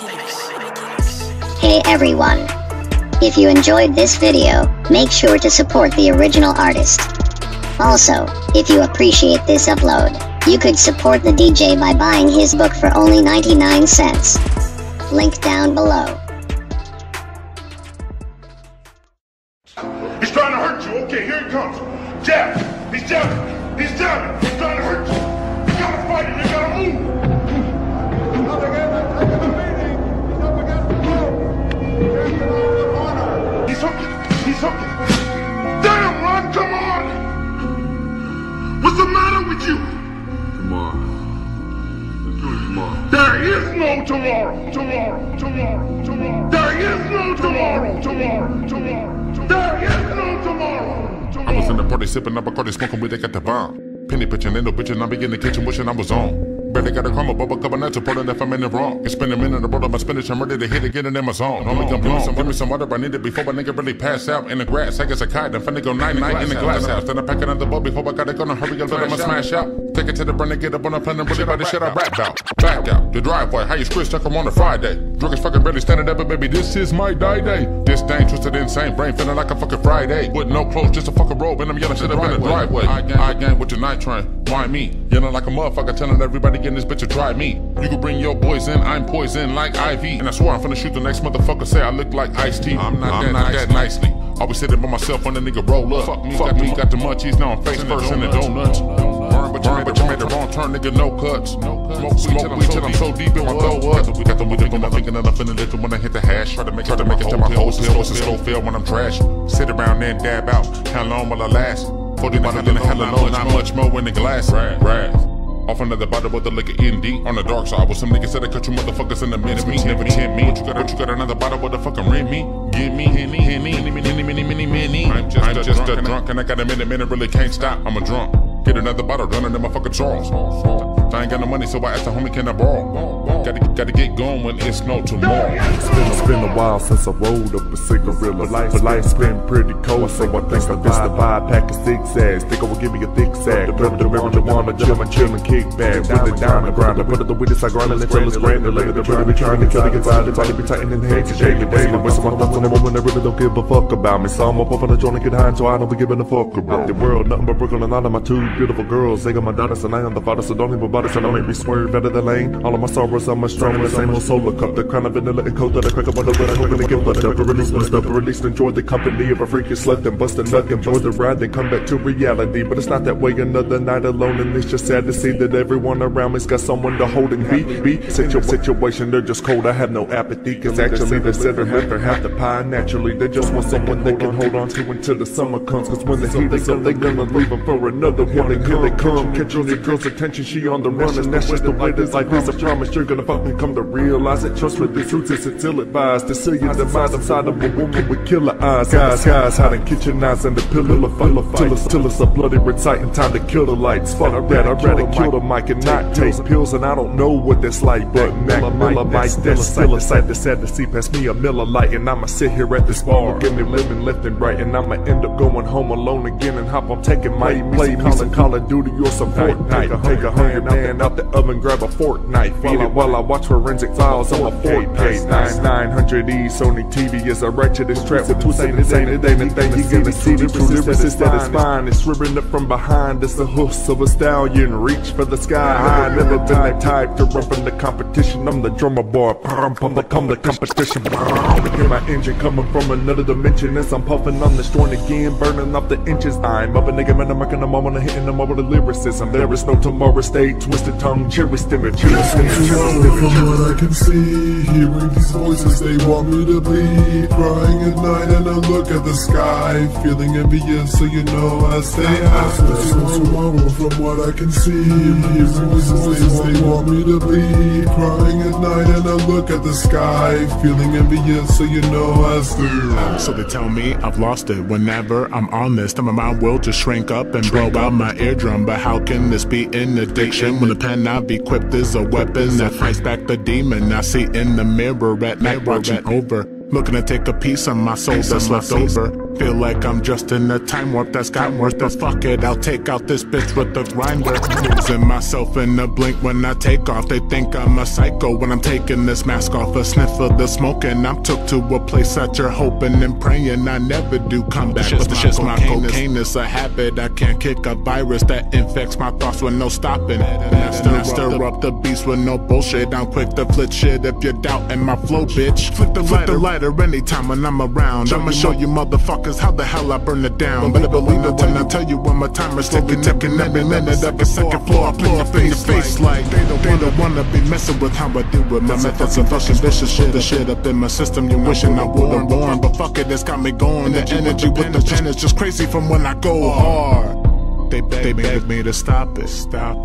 Hey everyone! If you enjoyed this video, make sure to support the original artist. Also, if you appreciate this upload, you could support the DJ by buying his book for only 99 cents. Link down below. He's trying to hurt you. Okay, here he comes. Jab. He's jabbing. He's jabbing. He's trying to hurt you. You gotta fight him. You gotta move. He's hooking. He's hooking. Damn, Ron, come on. What's the matter with you? Tomorrow. There is no tomorrow. Tomorrow. There is no tomorrow. There is no tomorrow. I was in the party sipping up a Bacardi, smoking weed, they got the bomb. Penny pitching, ain't no bitching, I be in the kitchen wishing I was on. Barely got a crumble, bubble cup of nuts, supporting if I'm in the wrong. Can spend a minute in the road on my spinach, I'm ready to hit it, get it in my zone. Homie, come give me some water, I need it before my nigga really pass out in the grass. I guess I kite, I'm finna go night-night in the glass house. Then I pack another bowl before I gotta go, no hurry, I'll I'ma smash out. Take it to the burner, get up on a plane and really about the shit I rap out. Back out, the driveway, how you screw stuck on a Friday. Drug is fucking barely standing up, but baby, this is my die day. This thing twisted insane, brain feeling like a fucking Friday. With no clothes, just a fucking robe, and I'm yelling shit up in the driveway. I gang with your night train, why me? Yelling like a motherfucker, telling everybody getting this bitch to try me. You can bring your boys in, I'm poison like IV. And I swear I'm finna shoot the next motherfucker, say I look like Ice-T. I'm not that nicely. Always sitting by myself when the nigga roll up. Fuck me, got the munchies, now I'm face first in the donuts. Burn, but you made the wrong turn, nigga, no cuts. Smoke weed till I'm so deep in my blow up. Got the weed in my thinking that I'm finna little when I hit the hash. Try to make it to my whole pill, it's a slow fail when I'm trash. Sit around there and dab out, how long will I last? 40 minutes in the hell alone, not much more in the glass. Right. Off another bottle with the liquor ND on the dark side. With some niggas said I cut you motherfuckers in the minute. Never tempt me. But you got another bottle with the fucking rent me. Give me Henny. I'm just a drunk and I got a minute, really can't stop. I'm a drunk. Get another bottle, running in my fucking drawers. I ain't got no money, so I asked the homie, can I borrow? Gotta get going when it's no tomorrow. It's been a while since I rolled up a cigarette. But life's been pretty cold, so I think I bitch the 5-pack of 6 ass. Think I will give me a thick sack. The marijuana, chillin', kick back with the diamond grinder. Put up the weed, I grind until it's granulated. The brother be trying to kill the inside, the body be tightening hands daily. Wasting my thoughts on a woman that really don't give a fuck about me. So I'm up on the joint and get high, so I don't be giving a fuck about the world. Nothing but Brooklyn and all of my 2 beautiful girls. They got my daughters and I am the father, so don't even bother. So don't make me swerve better than lane. All of my sorrows are much stronger. The same old solar cup, the crown of vanilla and cold that I crack up on the wood. I'm hoping to get butter. Release my stuff, release, enjoy the company of a freaky slut and bust a nut. Enjoy the ride, then come back to reality. But it's not that way. Another night alone, and it's just sad to see that everyone around me's got someone to hold and beat. Situation, they're just cold. I have no apathy, cause actually they're setting half the pie. Naturally, they just want someone they can hold on to until the summer comes. Cause when the heat is up, they gonna leave them for another one. Here they come, catching the girl's attention, she on the run, and that's just the way this life is. I promise you're gonna fucking come to realize it. Trust with these roots, it's ill-advised to see you demise inside of a woman with killer eyes. Guys hiding kitchen eyes and the pillar fight till it's a bloody reciting. Time to kill the lights. Fuck that, I'd rather kill the mic and not take pills, and I don't know what that's like, but Miller Lite, that's still a sight. That's sad to see. Pass me a Miller Lite, and I'ma sit here at this bar, give me living left and right, and I'ma end up going home alone again and hop on taking my play me some Call of Duty or some Fortnite. Take a hungry man out the oven, grab a fork knife, while I watch Forensic Files on my 4K. 900E Sony TV is a ratchetest trap with two saying it ain't a thing. You gonna see the true lyricist that is fine. It's ripping up from behind. It's the hoof of a stallion. Reach for the sky high. Never been the type to run from the competition. I'm the drummer boy. I'm the competition. Hear my engine coming from another dimension as I'm puffing on the joint again, burning off the inches. I'm up a nigga, man, I'm marking them all when I'm hitting them over the lyricism. There is no tomorrow. Stay twisted tongue, cherry stimmer. From what I can see, hearing these voices, they want me to bleed. Crying at night and I look at the sky, feeling envious, so you know I stay after tomorrow. From what I can see, hearing these voices, they want me to bleed. Crying at night and I look at the sky, feeling envious, so you know I stay. So they tell me I've lost it whenever I'm honest. And my mind will just shrink up and blow out my eardrum. But how can this be an addiction when the pen I've equipped is a weapon that fights back the demon I see in the mirror at night, watching over, looking to take a piece of my soul that's left over. Feel like I'm just in a time warp that's got worse, but fuck it, I'll take out this bitch with the grinder. Losing myself in a blink when I take off. They think I'm a psycho when I'm taking this mask off. A sniff of the smoke and I'm took to a place that you're hoping and praying I never do come back. But the shit's my cocaine is a habit. I can't kick a virus that infects my thoughts with no stopping. And I stir up the beast with no bullshit. I'm quick to flip shit if you're doubting my flow, bitch. Flip the lighter anytime when I'm around. I'ma show you motherfuckers how the hell I burn it down. Better believe it when I tell you when my timer's ticking every minute of the second floor. I put up in your face like they don't wanna be messing with how I deal with my methods and fucking vicious shit. The shit up in my system you wishing I would've worn, but fuck it, it's got me going. The energy with the pen is just crazy from when I go hard. They beg me to stop it,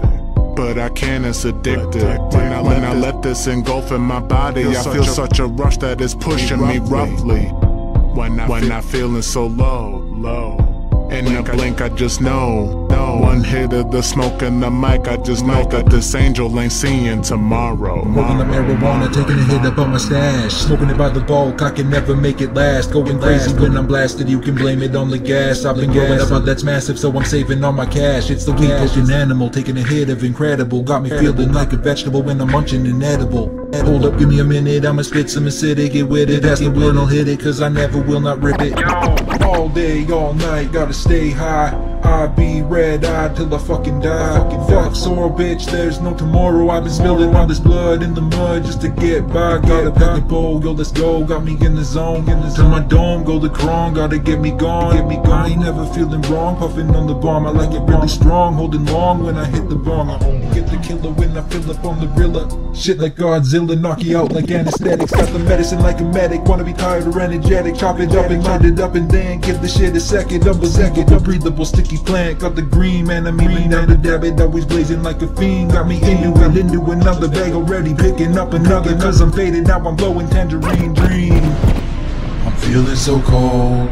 but I can't, it's addictive. When I let this engulf in my body, I feel such a rush that it's pushing me roughly. When I feeling so low, in a blink I just know. One hit of the smoke and the mic, I just know that this angel ain't seeing tomorrow. Smoking the marijuana, taking a hit up on my stash. Smoking it by the bulk, I can never make it last. Going crazy when I'm blasted, you can blame it on the gas. I've been growing up, that's massive, so I'm saving all my cash. It's the weed poking animal, taking a hit of incredible. Got me feeling like a vegetable when I'm munching an edible. Hold up, give me a minute, I'ma spit some acidic, get with it. Ask me when I'll hit it, cause I never will not rip it. All day, all night, gotta stay high. I be red-eyed till I fucking die. Fuck sore bitch, there's no tomorrow. I've been spilling all this blood in the mud just to get by. Got a pack of bowl, yo let's go. Got me in the zone, to my dome, go the chrome. Gotta get me gone, I ain't never feeling wrong. Puffing on the bomb, I like it really strong. Holding long when I hit the bong. I only get the killer when I fill up on the Rilla. Shit like Godzilla, knock you out like anesthetics. Got the medicine like a medic, wanna be tired or energetic. Chop it up and light it up and then give the shit a second. Double second, unbreathable sticky plant. Got the green man, I'm eating out the dab it, always blazing like a fiend. Got me into another bag already, picking up another. Cause I'm faded, now I'm blowing tangerine dream. I'm feeling so cold,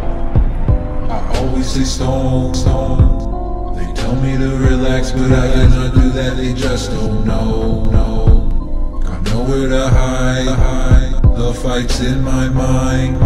I always stay stoned. They tell me to relax, but I cannot do that, they just don't know. Got nowhere to hide, the fight's in my mind.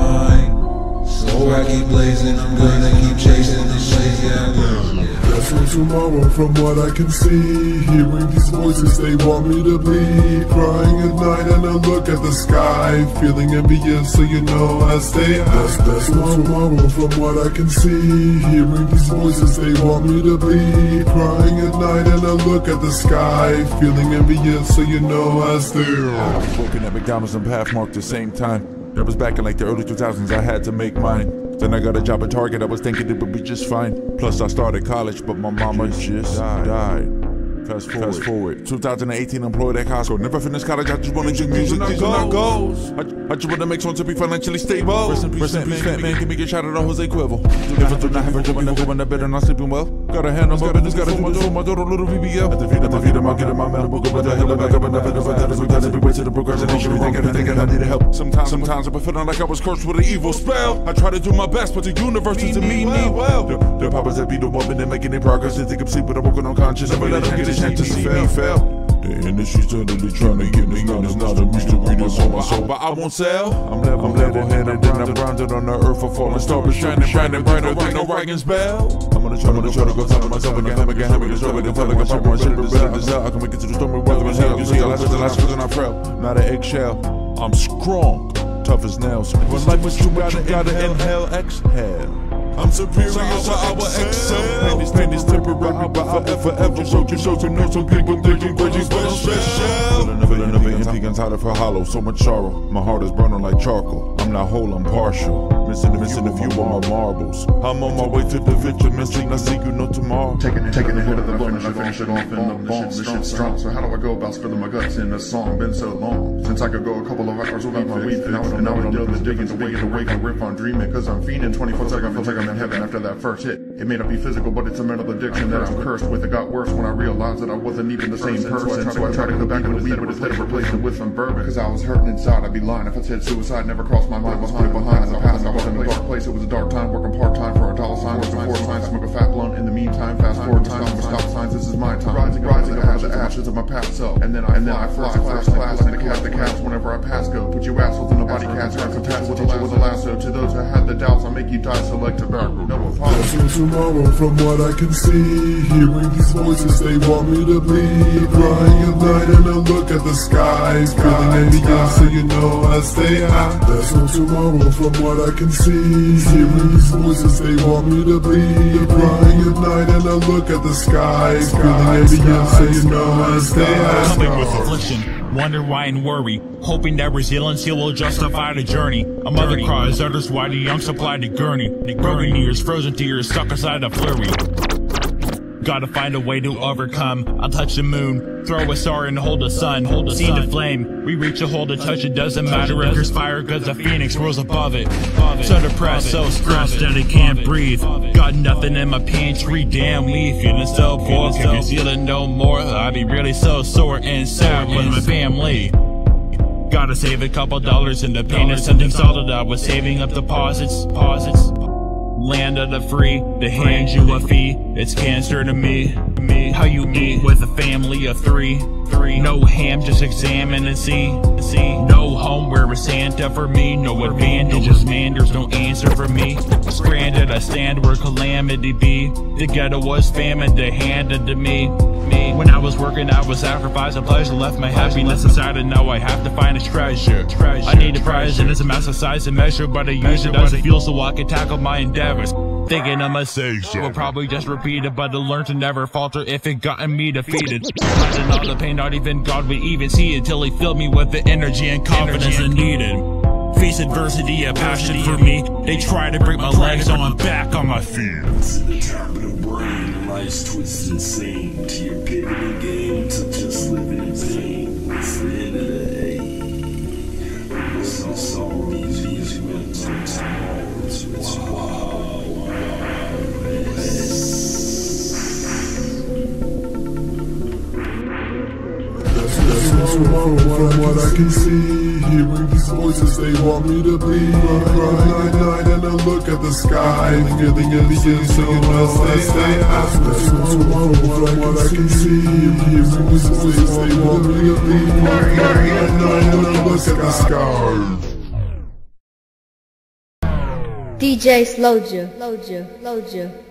So I keep blazing, I'm gonna keep chasing this blaze, yeah. There's no tomorrow from what I can see. Hearing these voices, they want me to bleed. Crying at night and I look at the sky, feeling envious, so you know I stay high. There's no tomorrow from what I can see. Hearing these voices, they want me to bleed. Crying at night and I look at the sky, feeling envious, so you know I stay high. Working at McDonald's and Pathmark the same time. That was back in like the early 2000s, I had to make mine. Then I got a job at Target, I was thinking it would be just fine. Plus I started college, but my mama just died. Fast forward, 2018 employed at Costco. Never finished college, I just wanna do music, these are my goals. I just wanna make songs to be financially stable. Rest in peace, fat man, give me a shout out to Jose Cuervo. If I do not have a job, I never went to bed and not sleeping well. Gotta handle my business, gotta do my daughter, little VBL. At the feed him, I'll get in my medical, but the hell back up and never that is we gotta be wasted the procrastination. Thinking I needed help. Sometimes I've been feeling like I was cursed with an evil spell. I try to do my best, but the universe doesn't mean me well. The powers that be the woman and making their progress. They think I'm sleep, but I'm working on conscience. Never let them get a chance to see me fail. The industry's steadily trying to get me gone. It's not a mystery, that's on my soul, but I won't sell. I'm level-headed and I'm grounded on the earth. A falling star is shining brighter than Orion's bell. I'm gonna try to go top of myself again. Having this trouble, until I can pop more shit. I can make it to the storm with weather and hell. You see, I last and I fell. Not an eggshell. I'm strong, tough as nails. When life is too much, you gotta inhale, exhale. I'm superior to our excel. Pain is temporary, but forever. So you know some people think I'm crazy, but I'm special. Feeling of an empty, tired of her hollow. So much sorrow, my heart is burning like charcoal. I'm not whole, I'm partial. Missing a few of my marbles. I'm on my way to the victor, missing. I see you know tomorrow. Taking a hit of the blunt, I finish it off in the bomb. This shit's strong, so how do I go about spilling my guts in a song? Been so long since I could go a couple of hours without my weed. And now I don't know the digging to wake and riff on dreaming. Cause I'm fiending 24/7, I feel like I'm in heaven after that first hit. It may not be physical, but it's a mental addiction that I'm cursed with. It got worse when I realized that I wasn't even the same person. So I tried to go back to the weed, but instead of replacing it with some bourbon. Cause I was hurting inside, I'd be lying if I said suicide never crossed my mind. Was put behind in the past, I was in a dark place. It was a dark time, working part-time for a dollar sign. Working 4 times, smoke a fat blunt in the meantime. Fast forward time, stop signs, this is my time. Rising up out of the ashes of my past self. And then I fly first class and the caps whenever I pass go. Put you assholes in the body cast, I compatible with a lasso. To those who had the doubts, I'll make you die, so like tobacco. No apology. So tomorrow, from what I can see, hearing these voices, they want me to bleed. Crying at night and I look at the sky, feeling envious, so you know I stay high. There's no tomorrow, from what I can see, hearing these voices, they want me to bleed. Crying at night and I look at the sky, feeling envious, so you know I stay high. Coming with affliction, wonder why and worry, hoping that resiliency will justify the journey. A mother cries, others why the young supply the gurney. Broken ears, frozen tears, stuck inside a flurry. Gotta find a way to overcome. I'll touch the moon, throw a star and hold the sun. See the flame, we reach a hole to touch it. Doesn't matter if there's fire, cause the phoenix rose above it. So depressed, so stressed that I can't breathe. Got nothing in my pantry, damn me. Feeling so poor, can't conceal it no more. I'd be really so sore and sad with my family. Gotta save a couple dollars in the pain of something solid. I was saving up deposits. Land of the free, they hand you a fee. It's cancer to me. How you eat with a family of three. No ham, just examine and see. No home where it's Santa for me. No advantages, man, there's no answer for me. Stranded, I stand where calamity be. The ghetto was famine, they handed to me. When I was working, I was sacrificing pleasure. Left my happiness inside and now I have to find a treasure. I need a prize and it's a massive size and measure, but I use it as a fuel so I can tackle my endeavors. Thinking of mistakes will probably just repeat it, but I learned to never falter if it gotten me defeated. Hiding all the pain, not even God would even see it, till he filled me with the energy and confidence I needed. Face adversity, a passion for me. They try to break my legs, so I'm back on my feet. To the top of the brain, life's twisted insane. To your pivoting game, to just living in pain. What's the end of the A? What's all these winds on tomorrow? It's wild. Tomorrow, from what I can see, hearing these voices, they want me to bleed. Crying at night and I look at the sky, feeling envious, so you know I stay high. Tomorrow, from what I can see, hearing these voices, they want me to bleed. Crying at night and I look at the sky. DJ Slowja.